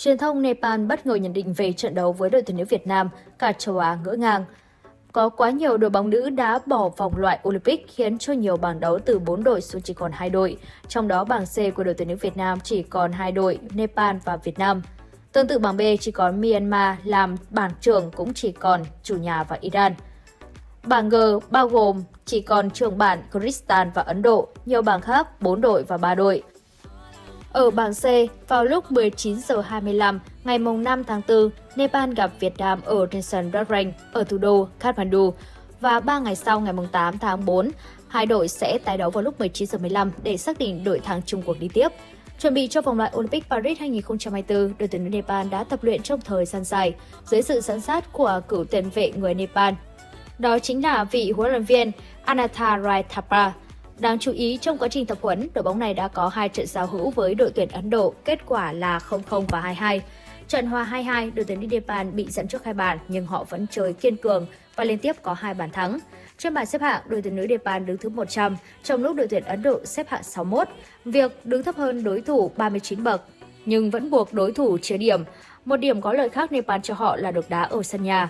Truyền thông Nepal bất ngờ nhận định về trận đấu với đội tuyển nữ Việt Nam, cả châu Á ngỡ ngàng. Có quá nhiều đội bóng nữ đã bỏ vòng loại Olympic khiến cho nhiều bảng đấu từ 4 đội xuống chỉ còn 2 đội. Trong đó bảng C của đội tuyển nữ Việt Nam chỉ còn 2 đội, Nepal và Việt Nam. Tương tự bảng B chỉ có Myanmar làm bảng trưởng cũng chỉ còn chủ nhà và Iran. Bảng G bao gồm chỉ còn trưởng bản Kyrgyzstan và Ấn Độ, nhiều bảng khác 4 đội và 3 đội. Ở bảng C, vào lúc 19 giờ 25 ngày 5 tháng 4, Nepal gặp Việt Nam ở trên sân Rakrang ở thủ đô Kathmandu và 3 ngày sau ngày 8 tháng 4, hai đội sẽ tái đấu vào lúc 19 giờ 15 để xác định đội thắng chung cuộc đi tiếp. Chuẩn bị cho vòng loại Olympic Paris 2024, đội tuyển nữ Nepal đã tập luyện trong thời gian dài dưới sự dẫn dắt của cựu tiền vệ người Nepal. Đó chính là vị huấn luyện viên Ananta Rai Thapa. Đáng chú ý, trong quá trình tập huấn, đội bóng này đã có 2 trận giao hữu với đội tuyển Ấn Độ, kết quả là 0-0 và 2-2. Trận hòa 2-2, đội tuyển Nepal bị dẫn trước 2 bàn nhưng họ vẫn chơi kiên cường và liên tiếp có 2 bàn thắng. Trên bảng xếp hạng, đội tuyển nữ Nepal đứng thứ 100, trong lúc đội tuyển Ấn Độ xếp hạng 61. Việc đứng thấp hơn đối thủ 39 bậc, nhưng vẫn buộc đối thủ chia điểm. Một điểm có lợi khác Nepal cho họ là được đá ở sân nhà.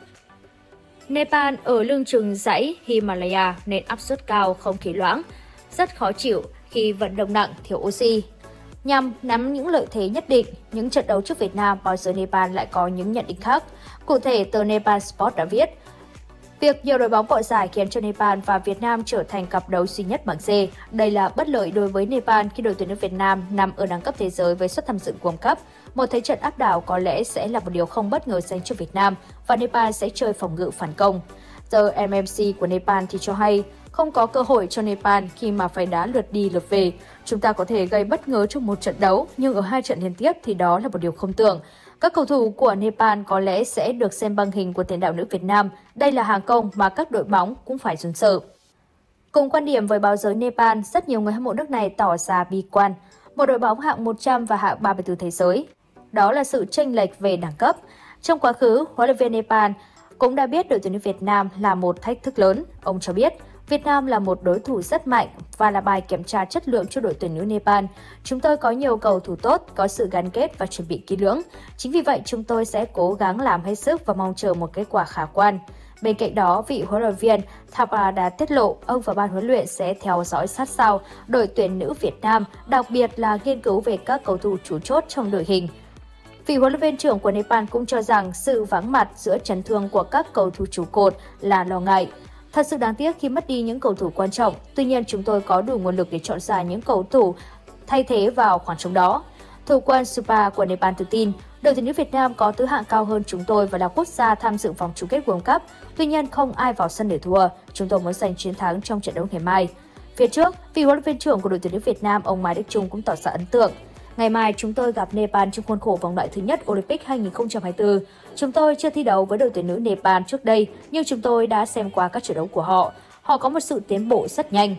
Nepal ở lưng chừng dãy Himalaya nên áp suất cao, không khí loãng, rất khó chịu khi vận động nặng, thiếu oxy. Nhằm nắm những lợi thế nhất định, những trận đấu trước Việt Nam, báo giới Nepal lại có những nhận định khác. Cụ thể, tờ Nepal Sport đã viết, việc nhiều đội bóng bỏ giải khiến cho Nepal và Việt Nam trở thành cặp đấu duy nhất bảng C. Đây là bất lợi đối với Nepal khi đội tuyển nữ Việt Nam nằm ở đẳng cấp thế giới với suất tham dự World Cup. Một thế trận áp đảo có lẽ sẽ là một điều không bất ngờ dành cho Việt Nam và Nepal sẽ chơi phòng ngự phản công. Tờ MMC của Nepal thì cho hay, không có cơ hội cho Nepal khi mà phải đá lượt đi lượt về. Chúng ta có thể gây bất ngờ trong một trận đấu, nhưng ở 2 trận liên tiếp thì đó là một điều không tưởng. Các cầu thủ của Nepal có lẽ sẽ được xem băng hình của tiền đạo nữ Việt Nam. Đây là hàng công mà các đội bóng cũng phải run sợ. Cùng quan điểm với báo giới Nepal, rất nhiều người hâm mộ nước này tỏ ra bi quan. Một đội bóng hạng 100 và hạng 34 thế giới. Đó là sự chênh lệch về đẳng cấp. Trong quá khứ, huấn luyện viên Nepal cũng đã biết đội tuyển nữ Việt Nam là một thách thức lớn. Ông cho biết, Việt Nam là một đối thủ rất mạnh và là bài kiểm tra chất lượng cho đội tuyển nữ Nepal. Chúng tôi có nhiều cầu thủ tốt, có sự gắn kết và chuẩn bị kỹ lưỡng. Chính vì vậy, chúng tôi sẽ cố gắng làm hết sức và mong chờ một kết quả khả quan. Bên cạnh đó, vị huấn luyện viên Thapa đã tiết lộ ông và ban huấn luyện sẽ theo dõi sát sao đội tuyển nữ Việt Nam, đặc biệt là nghiên cứu về các cầu thủ chủ chốt trong đội hình. Vị huấn luyện viên trưởng của Nepal cũng cho rằng sự vắng mặt giữa chấn thương của các cầu thủ trụ cột là lo ngại. Thật sự đáng tiếc khi mất đi những cầu thủ quan trọng, tuy nhiên chúng tôi có đủ nguồn lực để chọn ra những cầu thủ thay thế vào khoảng trống đó. Thủ quân Supa của Nepal tự tin, đội tuyển nữ Việt Nam có thứ hạng cao hơn chúng tôi và là quốc gia tham dự vòng chung kết World Cup, tuy nhiên không ai vào sân để thua. Chúng tôi muốn giành chiến thắng trong trận đấu ngày mai. Phía trước, vị huấn luyện viên trưởng của đội tuyển nữ Việt Nam, ông Mai Đức Chung cũng tỏ ra ấn tượng. Ngày mai chúng tôi gặp Nepal trong khuôn khổ vòng loại thứ nhất Olympic 2024. Chúng tôi chưa thi đấu với đội tuyển nữ Nepal trước đây, nhưng chúng tôi đã xem qua các trận đấu của họ. Họ có một sự tiến bộ rất nhanh.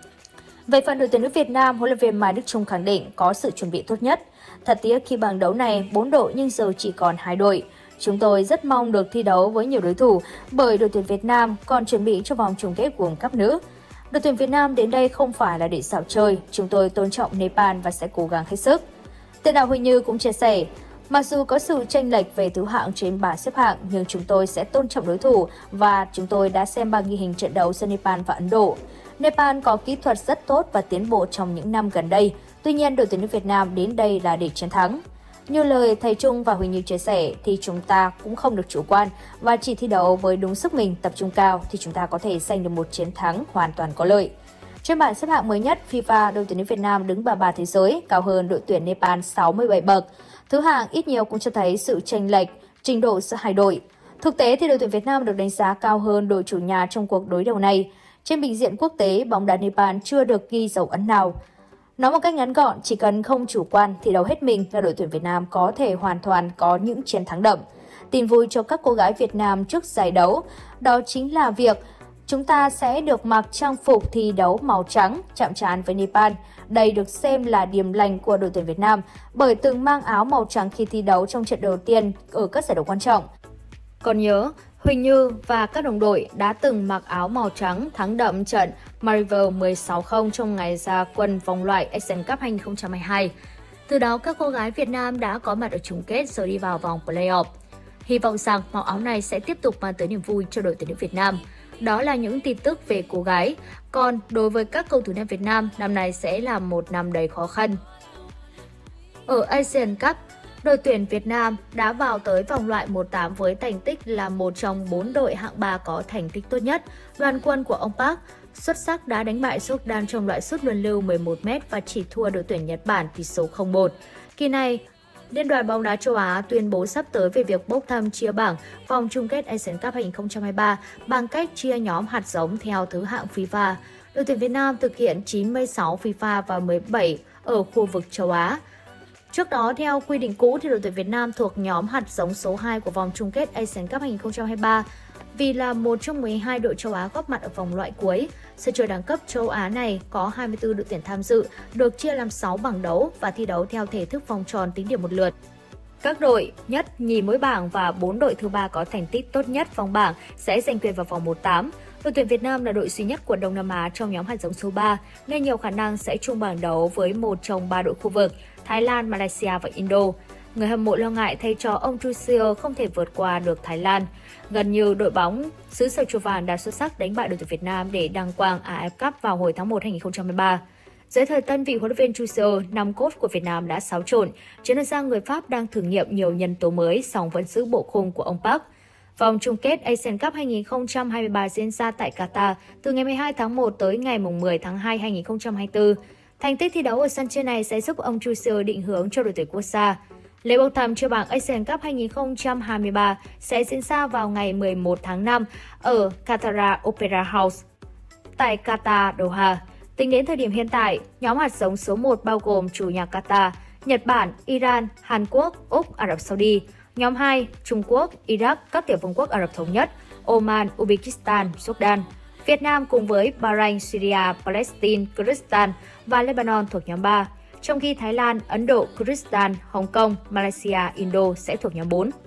Về phần đội tuyển nữ Việt Nam, huấn luyện viên Mai Đức Chung khẳng định có sự chuẩn bị tốt nhất. Thật tiếc khi bảng đấu này 4 đội nhưng giờ chỉ còn 2 đội. Chúng tôi rất mong được thi đấu với nhiều đối thủ bởi đội tuyển Việt Nam còn chuẩn bị cho vòng chung kết World Cup nữ. Đội tuyển Việt Nam đến đây không phải là để xảo chơi, chúng tôi tôn trọng Nepal và sẽ cố gắng hết sức. Tiền đạo Huỳnh Như cũng chia sẻ, mặc dù có sự chênh lệch về thứ hạng trên bảng xếp hạng nhưng chúng tôi sẽ tôn trọng đối thủ và chúng tôi đã xem bảng ghi hình trận đấu giữa Nepal và Ấn Độ. Nepal có kỹ thuật rất tốt và tiến bộ trong những năm gần đây, tuy nhiên đội tuyển nữ Việt Nam đến đây là để chiến thắng. Như lời thầy Trung và Huỳnh Như chia sẻ thì chúng ta cũng không được chủ quan và chỉ thi đấu với đúng sức mình, tập trung cao thì chúng ta có thể giành được một chiến thắng hoàn toàn có lợi. Trên bảng xếp hạng mới nhất FIFA, đội tuyển nữ Việt Nam đứng bảng 3 thế giới, cao hơn đội tuyển Nepal 67 bậc. Thứ hạng ít nhiều cũng cho thấy sự chênh lệch, trình độ giữa hai đội. Thực tế thì đội tuyển Việt Nam được đánh giá cao hơn đội chủ nhà trong cuộc đối đầu này. Trên bình diện quốc tế, bóng đá Nepal chưa được ghi dấu ấn nào. Nói một cách ngắn gọn, chỉ cần không chủ quan thì đấu hết mình là đội tuyển Việt Nam có thể hoàn toàn có những chiến thắng đậm. Tin vui cho các cô gái Việt Nam trước giải đấu, đó chính là việc chúng ta sẽ được mặc trang phục thi đấu màu trắng chạm trán với Nepal. Đây được xem là điểm lành của đội tuyển Việt Nam bởi từng mang áo màu trắng khi thi đấu trong trận đầu tiên ở các giải đấu quan trọng. Còn nhớ, Huỳnh Như và các đồng đội đã từng mặc áo màu trắng thắng đậm trận Maldives 16-0 trong ngày ra quân vòng loại Asian Cup 2022. Từ đó, các cô gái Việt Nam đã có mặt ở chung kết rồi đi vào vòng play-off. Hy vọng rằng màu áo này sẽ tiếp tục mang tới niềm vui cho đội tuyển nữ Việt Nam. Đó là những tin tức về cô gái. Còn đối với các cầu thủ nam Việt Nam, năm nay sẽ là một năm đầy khó khăn. Ở Asian Cup, đội tuyển Việt Nam đã vào tới vòng loại 1/8 với thành tích là một trong 4 đội hạng 3 có thành tích tốt nhất. Đoàn quân của ông Park xuất sắc đã đánh bại Jordan trong loại sút luân lưu 11m và chỉ thua đội tuyển Nhật Bản tỷ số 0-1. Kỳ này, Liên đoàn bóng đá châu Á tuyên bố sắp tới về việc bốc thăm chia bảng vòng chung kết Asian Cup 2023 bằng cách chia nhóm hạt giống theo thứ hạng FIFA. Đội tuyển Việt Nam thực hiện 96 FIFA và 17 ở khu vực châu Á. Trước đó, theo quy định cũ, thì đội tuyển Việt Nam thuộc nhóm hạt giống số 2 của vòng chung kết Asian Cup 2023 vì là một trong 12 đội châu Á góp mặt ở vòng loại cuối. Sân chơi đẳng cấp châu Á này có 24 đội tuyển tham dự, được chia làm 6 bảng đấu và thi đấu theo thể thức vòng tròn tính điểm một lượt. Các đội nhất, nhì mỗi bảng và 4 đội thứ ba có thành tích tốt nhất vòng bảng sẽ giành quyền vào vòng 1/8. Đội tuyển Việt Nam là đội duy nhất của Đông Nam Á trong nhóm hạt giống số 3 nên nhiều khả năng sẽ chung bảng đấu với một trong 3 đội khu vực Thái Lan, Malaysia và Indo. Người hâm mộ lo ngại thầy trò ông Chu Siêu không thể vượt qua được Thái Lan. Gần như đội bóng xứ Sở Chùa Vàng đã xuất sắc đánh bại đội tuyển Việt Nam để đăng quang AFF Cup vào hồi tháng 1 2023. Dưới thời tân vị huấn luyện viên Chu Siêu, 5 coach của Việt Nam đã xáo trộn, chiến lược gia người Pháp đang thử nghiệm nhiều nhân tố mới song vẫn giữ bộ khung của ông Park. Vòng chung kết Asian Cup 2023 diễn ra tại Qatar từ ngày 12 tháng 1 tới ngày 10 tháng 2 2024. Thành tích thi đấu ở sân chơi này sẽ giúp ông Chu Siêu định hướng cho đội tuyển quốc gia. Lễ bốc thăm chia bảng Asian Cup 2023 sẽ diễn ra vào ngày 11 tháng 5 ở Qatar Opera House tại Qatar, Doha. Tính đến thời điểm hiện tại, nhóm hạt giống số 1 bao gồm chủ nhà Qatar, Nhật Bản, Iran, Hàn Quốc, Úc, Ả Rập Saudi. Nhóm 2, Trung Quốc, Iraq, các tiểu vương quốc Ả Rập Thống Nhất, Oman, Uzbekistan, Jordan. Việt Nam cùng với Bahrain, Syria, Palestine, Kyrgyzstan và Lebanon thuộc nhóm 3, trong khi Thái Lan, Ấn Độ, Kyrgyzstan, Hồng Kông, Malaysia, Indo sẽ thuộc nhóm 4.